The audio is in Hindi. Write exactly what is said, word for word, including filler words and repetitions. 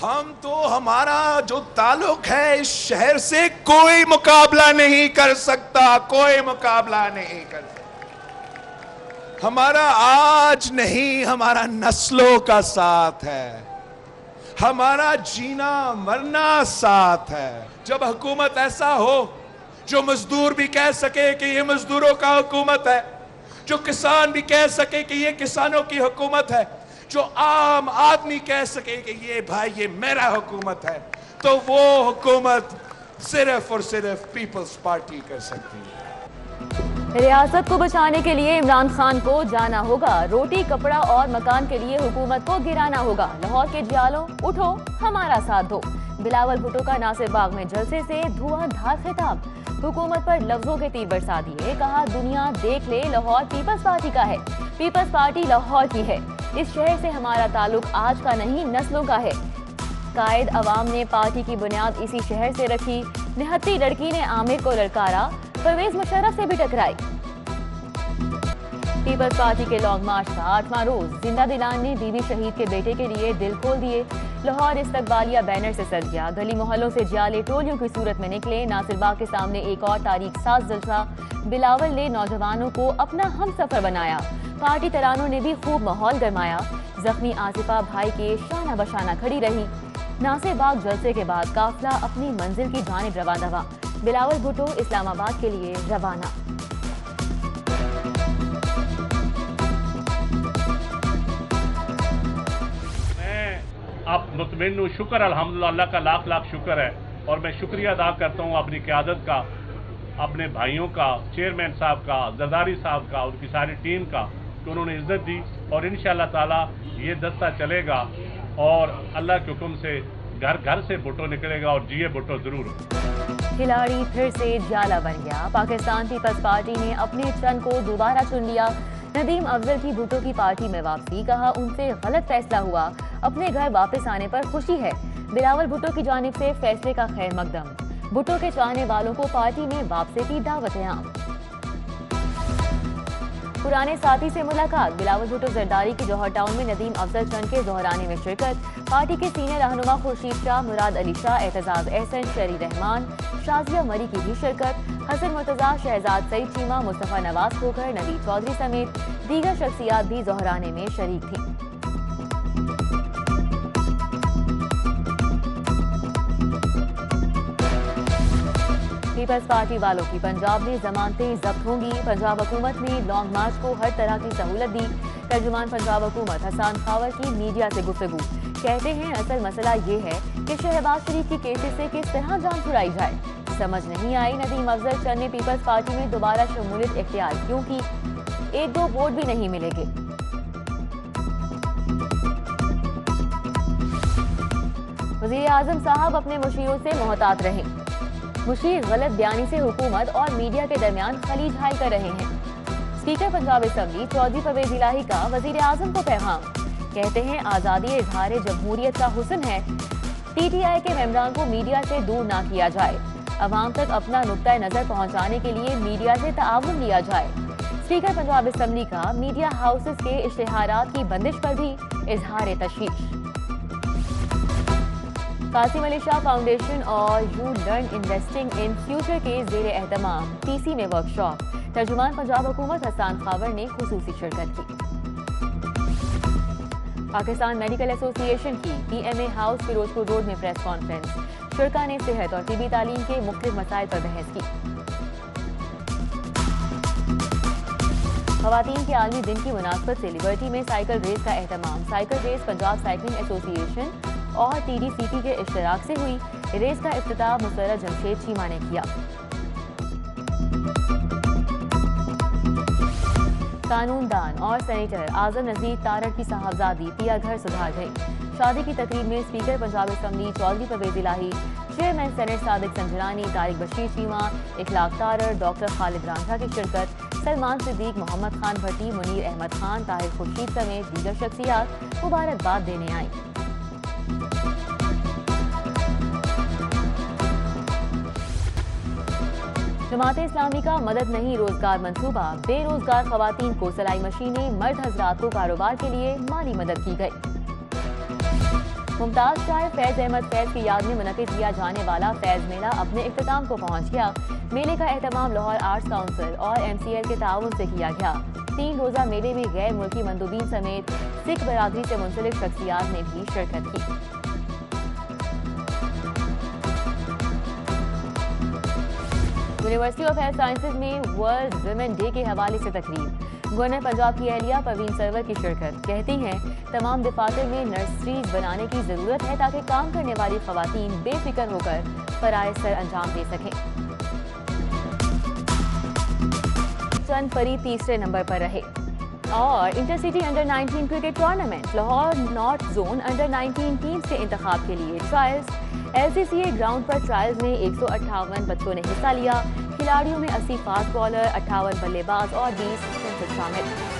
हम तो, हमारा जो ताल्लुक है इस शहर से कोई मुकाबला नहीं कर सकता, कोई मुकाबला नहीं कर सकता। हमारा आज नहीं, हमारा नस्लों का साथ है, हमारा जीना मरना साथ है। जब हुकूमत ऐसा हो जो मजदूर भी कह सके कि ये मजदूरों का हुकूमत है, जो किसान भी कह सके कि ये किसानों की हुकूमत है, जो आम आदमी कह सके कि ये भाई ये मेरा हुकूमत है, तो वो हुकूमत सिर्फ और सिर्फ पीपल्स पार्टी कर सकती है। रियासत को बचाने के लिए इमरान खान को जाना होगा, रोटी कपड़ा और मकान के लिए हुकूमत को गिराना होगा। लाहौर के जियालों उठो, हमारा साथ दो। बिलावल भुट्टो का नासिर बाग में जलसे से धुआंधार खिताब, हुकूमत पर लफ्जों के तीर बरसा दिए। कहा दुनिया देख ले, लाहौर पीपल्स पार्टी का है, पीपल्स पार्टी लाहौर की है। इस शहर से हमारा ताल्लुक आज का नहीं, नस्लों का है। कायद अवाम ने पार्टी की बुनियाद इसी शहर से रखी। निहत्ती लड़की ने आमिर को ललकारा, परवेज मुशर्रफ से भी टकराई। पीपल्स पार्टी के लॉन्ग मार्च का आठवां रोज जिंदा दिलान ने बीवी शहीद के बेटे के लिए दिल खोल दिए। लाहौर इस्तकबालिया बैनर से सज गया, गली मोहल्लों से जियाले टोलियों की सूरत में निकले। नासिर बाग के सामने एक और तारीख साज जलसा, बिलावल ने नौजवानों को अपना हम सफर बनाया। पार्टी तरानों ने भी खूब माहौल गरमाया। जख्मी आसिफा भाई के शाना बशाना खड़ी रही। नासिर बाग जलसे के बाद काफिला अपनी मंजिल की जानिब रवाना हुआ। बिलावल भुट्टो इस्लामाबाद के लिए रवाना। आप मुतमिन शुक्र अल्हम्दुलिल्लाह, अल्लाह का लाख लाख शुक्र है। और मैं शुक्रिया अदा करता हूँ अपनी क़यादत का, अपने भाइयों का, चेयरमैन साहब का, जरदारी साहब का, उनकी सारी टीम का, कि उन्होंने इज्जत दी। और इंशाअल्लाह ताला ये दस्ता चलेगा और अल्लाह के हुक्म से घर घर से भुट्टो निकलेगा और जिए भुट्टो जरूर। खिलाड़ी फिर से जाला बन गया। पाकिस्तान पीपल्स पार्टी ने अपने चंद को दोबारा चुन लिया। नदीम अफजल की भुट्टो की पार्टी में वापसी, कहा उनसे गलत फैसला हुआ, अपने घर वापस आने पर खुशी है। बिलावल भुट्टो की जानिब से फैसले का खैर मकदम। भुट्टो के चाहने वालों को पार्टी में वापसी की दावत है आम। पुराने साथी से मुलाकात, बिलावल भुट्टो जरदारी की जौहर टाउन में नदीम अफजल चंद के दोहराने में शिरकत। पार्टी के सीनियर रहनुमा खुर्शीद शाह, मुराद अली शाह, एतजाज एहसन, शरी रहमान, शाजिया मरी की भी शिरकत। हसन मुर्तजा, शहजाद सईद चीमा, मुस्तफा नवाज खोखर, नवीद चौधरी समेत दीगर शख्सियात भी दोहराने में शरीक थी। पीपल्स पार्टी वालों की पंजाब में जमानतें जब्त होंगी। पंजाब हुकूमत ने लॉन्ग मार्च को हर तरह की सहूलत दी। तर्जुमान पंजाब हुकूमत हसन खावर की मीडिया से गुफ्तगू, कहते हैं असल मसला ये है कि शहबाज शरीफ की केसेस से किस तरह जान छुड़ाई जाए। समझ नहीं आई नदीम अफजल चंद ने पीपल्स पार्टी में दोबारा शमूलियत इख्तियार क्योंकि एक दो वोट भी नहीं मिलेंगे। वज़ीर आज़म साहब अपने मुशीरों से मोहतात रहें। मुशीर गलत बयानी से हुकूमत और मीडिया के दरमियान खलीज हाई कर रहे हैं। स्पीकर पंजाब असम्बली चौधरी परवेज इलाही का वज़ीर आज़म को पैगाम, कहते हैं आज़ादी इजहार जमहूरियत का हुस्न है। टी टी आई के मेंबरान को मीडिया से दूर ना किया जाए। अवाम तक अपना नुक्ता नज़र पहुँचाने के लिए मीडिया से ताउन लिया जाए। स्पीकर पंजाब असम्बली का मीडिया हाउसेस के इश्तिहारात की बंदिश पर भी इजहार तशवीश। कासिम अली शाह फाउंडेशन और you learn investing in future के जेर एहतमाम टीसी में वर्कशॉप। तर्जुमान पंजाब हुकूमत हसन खावर ने खुसूसी शिरकत की। पाकिस्तान मेडिकल एसोसिएशन की P M A house Ferozepur road में प्रेस कॉन्फ्रेंस, शुरका ने सेहत और तिबी तालीम के मुख्तलिफ मसाइल पर बहस की। खवातीन के आलमी दिन की मुनासबत से लिबर्टी में साइकिल रेस का एहतमाम। Cycle race Punjab cycling association और टी डी सी पी के इश्तराक से हुई। रेस का इफ्तिताह मुसर्रत जमशेद चीमा ने किया। कानूनदान और सेनेटर आजम नजीर तारड़ की साहबजादी पिया घर सुधार गई। शादी की तकरीब में speaker Punjab assembly Chaudhry Parvez Elahi, chairman senate Sadiq Sanjrani, Tariq Bashir Cheema, Ikhlaq Tarar, doctor Khalid Ranjha की शिरकत। सलमान सिद्दीक, मोहम्मद खान भट्टी, मुनीर अहमद खान, ताहिर खुर्शीद समेत दीगर शख्सियात मुबारकबाद देने आई। जमाते इस्लामी का मदद नहीं रोजगार मंसूबा, बेरोजगार खवातीन को सिलाई मशीनें, मर्द हजरात को कारोबार के लिए माली मदद की गई। मुमताज शायर फैज अहमद फैज की याद में मुनक़िद किया जाने वाला फैज मेला अपने इख्तिताम को पहुंच गया। मेले का एहतमाम लाहौर आर्ट्स काउंसिल और एम सी एल के ताउन से किया गया। तीन रोजा मेले में गैर मुल्की मंदूबीन समेत सिख बरादरी से मुंसलिक शख्सियात ने भी शिरकत की। यूनिवर्सिटी ऑफ हेल्थ साइंसेज में वर्ल्ड वुमेन डे के हवाले से तकरीब। गवर्नर पंजाब की अहलिया परवीन सरवर की शिरकत। कहती हैं तमाम दफातर में नर्सरीज बनाने की जरूरत है ताकि काम करने वाली खवातीन बेफिक्र होकर फराइज सर अंजाम दे सकें। चंद परी तीसरे नंबर पर रहे। और intercity under nineteen cricket tournament Lahore north zone under nineteen teams के इंतखाब के लिए trials. L C C A ground पर ट्रायल्स में एक सौ अट्ठावन बच्चों ने हिस्सा लिया। खिलाड़ियों में अस्सी फास्ट बॉलर, अट्ठावन बल्लेबाज और बीस शामिल।